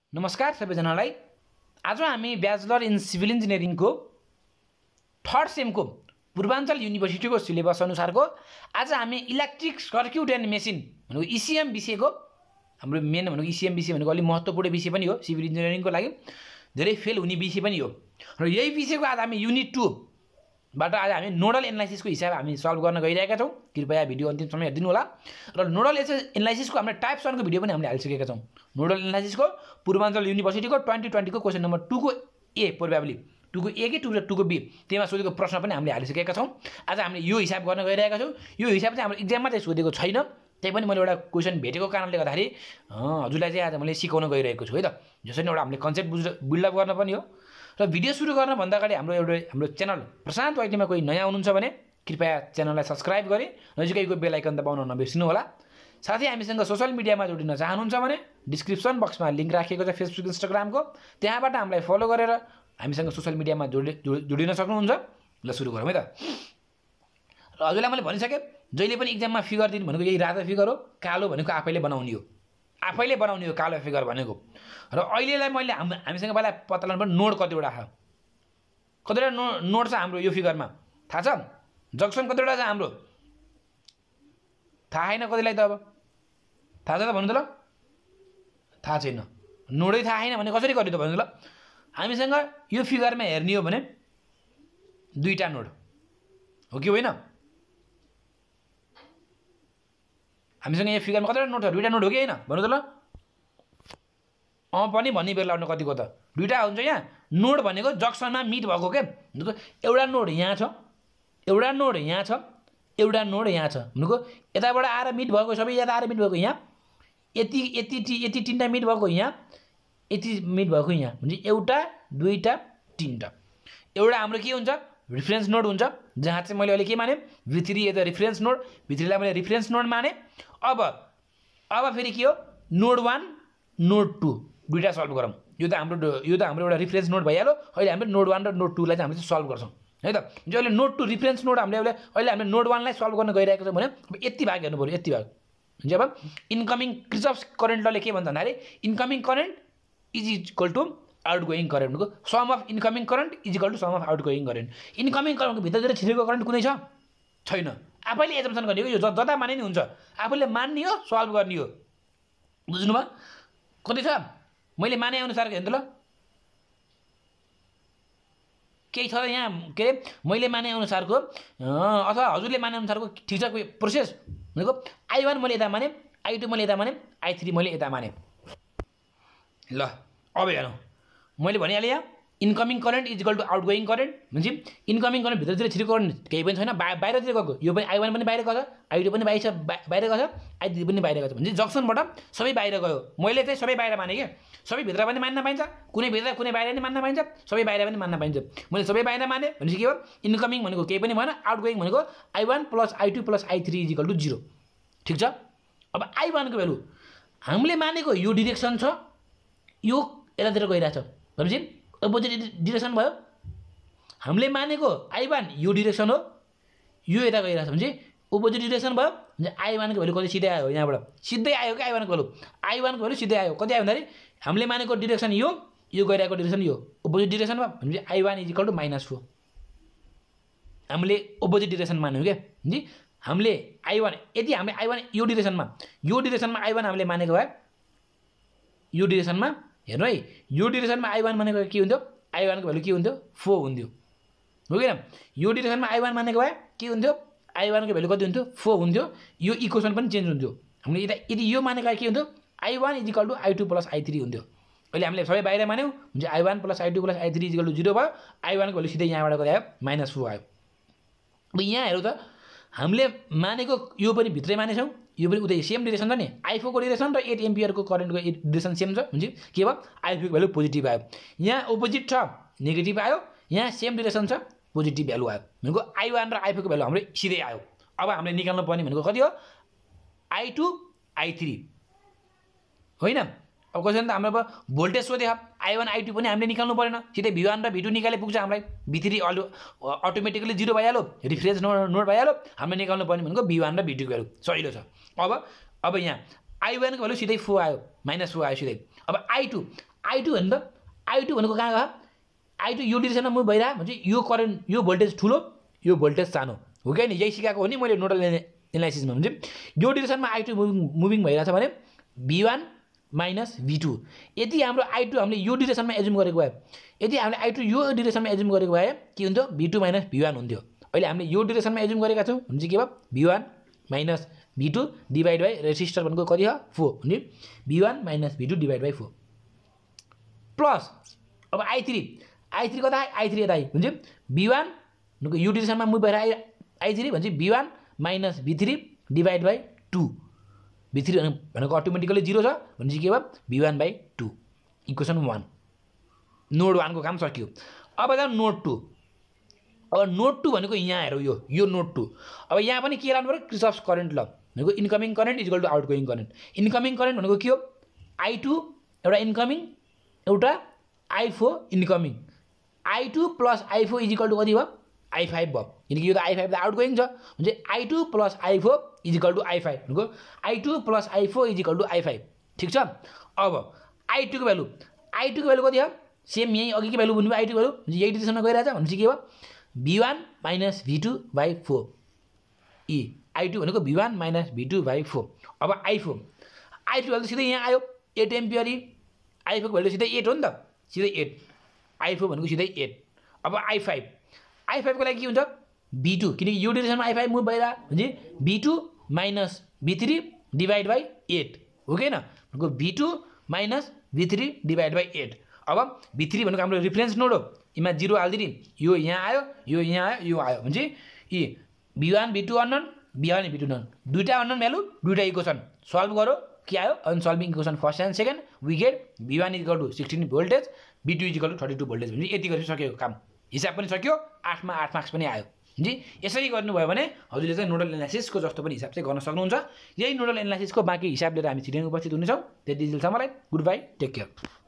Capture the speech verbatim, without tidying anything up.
नमस्कार सबैजनालाई। आज हामी ब्याचलर इन सिभिल इन्जिनियरिङ को थर्ड सेम को पूर्वाञ्चल युनिभर्सिटी को सिलेबस अनुसार को आज हामी इलेक्ट्रिक सर्क्युट एन्ड मेसिन भनेको इसीएम विषय को हाम्रो मेन भनेको इसीएम विषय भनेको अलि महत्त्वपूर्ण विषय पनि हो, सिभिल इन्जिनियरिङ को लागि धेरै फेल हुने विषय पनि हो र यही विषयको आज हामी युनिट टू बाट आज हामी नोडल एनालाइसिस को हिसाब हामी सल्भ गर्न गइरहेका छौं। कृपया भिडियो अन्तिमसम्म हेर्दिनु होला र नोडल एनालाइसिस को हामीले टाइप्स वन को भिडियो पनि हामीले हालिसकेका छौं। नोडल एनालाइसिस को पूर्वाञ्चल युनिभर्सिटी को ट्वेन्टी ट्वेन्टी को क्वेशन नम्बर टू को ए प्रोबेबली टू को ए कि टू र टू को बी त्यसमा सोधेको प्रश्न पनि हामीले हालिसकेका छौं। आज हामीले यो हिसाब गर्न गइरहेका छौं। यो हिसाब चाहिँ हाम्रो एक्जाममा चाहिँ सोधेको छैन, त्यही पनि मैले एउटा क्वेशन भेटेको कारणले गर्दाखेरि हजुरलाई चाहिँ आज मैले सिकाउन गइरहेको छु है त। जसरी एउटा हामीले कन्सेप्ट बुझ बिल्डअप गर्न पनि हो र भिडियो सुरु गर्न भन्दा अगाडि हाम्रो एउटा हाम्रो च्यानल प्रशान्त वाइटीमा कोही नयाँ हुनुहुन्छ भने कृपया च्यानललाई सब्स्क्राइब गरी नजिकैको बेल आइकन दबाउन नबिर्सनु होला। साथै हामीसँग सोशल मिडियामा जोडिन चाहनुहुन्छ भने डिस्क्रिप्सन बक्समा लिंक राखिएको छ फेसबुक इन्स्टाग्रामको, त्यहाँबाट हामीलाई फलो गरेर हामीसँग सोशल मिडियामा जोडि जोडिन सक्नुहुन्छ। ल सुरु गरौँ है त। र हजुरलाई मैले भनिसके जहिले पनि एक्जाममा फिगर दिनु भनेको यही रातो फिगर हो, कालो भनेको आफैले बनाउने हो, आफैले बनाउने हो कालो फिगर भनेको। र अहिलेलाई मैले हामीसँग पहिला पत्ता लगाउनु पर्ने नोड कतिवटा छ, कतिवटा नो नोड छ हाम्रो यो फिगरमा थाहा छ। जक्सन कतिवटा छ हाम्रो थाहा छैन कतिलाई त, अब थाहा छ त भन्नु त ल। थाहा छैन, नोडै थाहा छैन भने कसरी गर्यो त भन्नु ल। हामीसँग यो फिगरमा हेर्ने हो भने दुईटा नोड हो कि होइन? हामीसँग यो फिगरमा कतिवटा नोड छ? दुईटा नोड हो कि होइन भन्नु त ल। अँ पनि भन्ने बेर लाउनु कतिको त दुईटा हुन्छ। यहाँ नोड भनेको जक्सनमा मिट भएको के एउटा नोड यहाँ छ, एउटा नोड यहाँ छ, एउटा नोड यहाँ छ भनेको यताबाट आएर मिट भएको सबै यता आएर मिट भएको यहाँ, यति यति यति तिनवटा मिट भएको यहाँ, यति मिट भएको यहाँ भने एउटा दुईटा तिनवटा। एउटा हाम्रो के हुन्छ रिफरेन्स नोड हुन्छ, जहाँ चाहिँ मैले अहिले के माने V three as a reference node, V थ्रीलाई मैले रिफरेन्स नोड माने। अब अब फेरि के हो नोड वान नोड टू दुईटा सल्भ गरौँ। यो त हाम्रो यो त हाम्रो एउटा रिफरेन्स नोड भइहाल्यो। अहिले हामीले नोड वान र नोड टूलाई चाहिँ हामीले सल्भ गर्छौँ है त। जो अहिले नोड टू रिफरेन्स नोड हामीले अहिले अहिले हामीले नोड वानलाई सल्भ गर्न गइरहेको छौँ भने अब यति भाग हेर्नु पऱ्यो, यति भाग हुन्छ। अब इन्कमिङ क्रिचअफ करेन्ट लले के भन्छ भन्दाखेरि incoming current is equal to outgoing current भनेको sum of incoming current is equal to sum of outgoing current. Incoming करेन्टको भित्रतिर छिरेको करेन्ट कुनै छ छैन, आफैले एजम्सन गर्ने हो। यो जता माने नि हुन्छ, आफूले मान्ने हो सल्भ गर्ने हो। बुझ्नुभयो? कति छ मैले माने अनुसारको हेर्नु त ल। केही छ त यहाँ के अरे मैले माने अनुसारको अथवा हजुरले माने अनुसारको ठिक छ कोही प्रोसेस भनेको आई वान मैले यता माने, आई टू मैले यता माने, आई थ्री मैले यता माने। ल अब हेरौँ, मैले भनिहालेँ यहाँ incoming current is equal to outgoing current भनेपछि इन्कमिङ करेन्ट भित्रतिर छिरेको करेन्ट केही पनि छैन, बा बाहिरतिर गएको। यो पनि आई वान पनि बाहिर गछ, आई टू पनि बाहिर छ बाहिर गछ, आई थ्री पनि बाहिर गछ भने जक्सनबाट सबै बाहिर गयो। मैले चाहिँ सबै बाहिर माने क्या, सबै भित्र पनि मान्न पाइन्छ, कुनै भित्र कुनै बाहिर पनि मान्न पाइन्छ, सबै बाहिर पनि मान्न पाइन्छ। मैले सबै बाहिर माने भनेपछि के हो इन्कमिङ भनेको केही पनि भएन, आउट गोइङ भनेको I one plus I two plus I three is equal to zero. ठिक छ। अब आई वानको भ्यालु हामीले मानेको यो डिरेक्सन छ, यो यतातिर गइरहेछ भनेपछि अपोजिट डिरेक्सन भयो। हामीले मानेको आई वान यो डिरेक्सन हो, यो यता गइरहेछ भने चाहिँ अपोजिट डिरेक्सन भयो भने आई वानको भ्यालु कति सिधै आयो, यहाँबाट सिधै आयो कि आई वानको भ्यालु आई वानको भ्यालु सिधै आयो। कति आयो भन्दाखेरि हामीले मानेको डिरेक्सन यो, यो गइरहेको डिरेक्सन यो अपोजिट डिरेक्सन भयो भने I one is equal to minus four. हामीले अपोजिट डिरेक्सन मान्यौँ क्या जी। हामीले आई वान यदि हामीले आई वान यो डिरेक्सनमा यो डिरेक्सनमा आई वान हामीले मानेको भए यो डिरेक्सनमा हेर्नु है, यो डिरेक्सनमा आई वान मानेको के हुन्थ्यो आई वानको भ्यालु के हुन्थ्यो फोर हुन्थ्यो हो किन। यो डिरेक्सनमा आई वान मानेको भए के हुन्थ्यो आई वानको भ्यालु कति हुन्थ्यो फोर हुन्थ्यो। यो इक्वेसन पनि चेन्ज हुन्थ्यो। हामीले यता यदि यो मानेको भए के हुन्थ्यो I one is equal to I two plus I three हुन्थ्यो। अहिले हामीले सबै बाहिर मान्यौँ हुन्छ I one plus I two plus I three is equal to zero भयो। आई वानको भ्यालु सिधै यहाँबाट कति आयो माइनस फोर आयो। अब यहाँ हेरौँ त हामीले मानेको यो पनि भित्रै मानेछौँ, यो पनि उतै सेम डिरेक्सन छ नि, आई फोरको डिरेक्सन र एट एम्पियरको करेन्टको डिरेक्सन सेम छ भने के भयो आई फोरको भ्यालु पोजिटिभ आयो। यहाँ अपोजिट छ नेगेटिभ आयो, यहाँ सेम डिरेक्सन छ पोजिटिभ भ्यालु आयो भनेको आई वान र आई फोरको भ्यालु हाम्रो सिधै आयो। अब हामीले निकाल्नु पर्ने भनेको कति हो आई टू आई थ्री होइन। अब क्वेसन त हाम्रो अब भोल्टेज सोध्यो, आई वान आई टू पनि हामीले निकाल्नु परेन, सिधै भी वान र भी टू निकाले पुग्छ हामीलाई। भी थ्री अलि अटोमेटिकली जिरो भइहाल्यो, रिफ्रेन्स नोड नोड भइहाल्यो। हामीले निकाल्नु पर्ने भनेको भी वान र भी टूको भ्यालु सजिलो छ। अब अब यहाँ आई वानको भ्यालु सिधै फोर आयो, माइनस फोर आयो सिधै। अब आई टू आई टू भन्नु त आई टू भनेको कहाँ गयो आई टू यो डिरेक्सनमा मुभ भइरह भने यो करेन्ट यो भोल्टेज ठुलो यो भोल्टेज सानो हो कि नि यही सिकाएको हो नि मैले नोडल एनालाइसिसमा भने यो डिरेक्सनमा आई टू मुभिङ मुभिङ भइरहेछ भने V one minus V two यदि हाम्रो आई टू हामीले यो डिरेक्सनमा एज्युम गरेको भए यदि हामीले आई टू यो डिरेक्सनमा एज्युम गरेको भए के हुन्थ्यो V two minus V one हुन्थ्यो अहिले हामीले यो डिरेक्सनमा एज्युम गरेका छौँ भने चाहिँ के भयो V one minus V two divide by resistor भनेको कति हो फोर भने V one minus V two divide by four plus अब आई थ्री आई थ्री कता आई थ्री यता आइ हुन्छ भी वान यो डिरेक्सनमा मुभ भएर आई आई थ्री भने V one minus V three divide by two V three भनेको automatically zero छ भने चाहिँ के भयो V one by two equation one node वानको काम सकियो अब जाउँ नोड टू अब नोड टू भनेको यहाँ हेरौँ यो यो नोड टू अब यहाँ पनि के लानु पऱ्यो क्रिचअफ्स करेन्ट ल भनेको incoming current equal to outgoing current incoming current भनेको के हो आई टू एउटा इन्कमिङ एउटा I four incoming I two plus I four is equal to कति भयो आई फाइभ भयो किनकि यो त आई फाइभ त आउटगोइङ छ भने I two plus I four is equal to I five भनेको I two plus I four is equal to I five ठिक छ अब आई टूको भ्यालु आई टूको भ्यालु कति हो सेम यहीँ अघिको भ्यालु भन्नुभयो आई टूको भ्यालु यही डिरेक्सनमा गइरहेछ भने चाहिँ के भयो V one minus V two by four ई आई टू भनेको V one minus V two by four अब I four I two value सिधै यहाँ आयो एट एम्पियर आई फोरको भ्यालु सिधै एट हो नि त सिधै एट आई फोर भनेको सिधै एट अब आई फाइभ आई फाइभको लागि के हुन्छ भी टू किनकि यो डिरेक्सनमा आई फाइभ मुभ भइरह भने V two minus V three divide by eight हो कि भनेको V two minus V three divide by eight अब भी थ्री भनेको हाम्रो रिफरेन्स नोड हो यीमा जिरो हालिदिने यो यहाँ आयो यो यहाँ आयो यो आयो भने चाहिँ यी V one V two unknown V one V two नन दुईवटा अननोन भ्यालु दुईवटा इक्वेसन सल्भ गरौँ के आयो on solving equation first and second we get V one equal to sixteen voltage V two equal to thirty two voltage भने यति गरेर सक्यो काम हिसाब पनि सक्यो आठमा आठ मार्क्स पनि आयो जी यसरी गर्नुभयो भने हजुरले चाहिँ नोडल एनालाइसिसको जस्तो पनि हिसाब चाहिँ गर्न सक्नुहुन्छ यही नोडल एनालाइसिसको बाँकी हिसाब लिएर हामी छिटै उपस्थित हुनेछौँ त्यति जेलसम्मलाई गुड बाई टेक केयर।